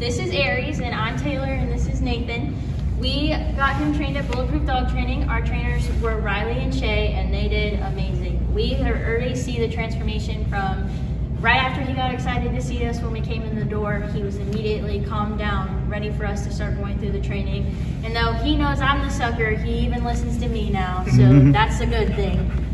This is Aries, and I'm Taylor, and this is Nathan. We got him trained at Bulletproof Dog Training. Our trainers were Riley and Shay, and they did amazing. We already see the transformation from right after he got excited to see us when we came in the door. He was immediately calmed down, ready for us to start going through the training. And though he knows I'm the sucker, he even listens to me now, so that's a good thing.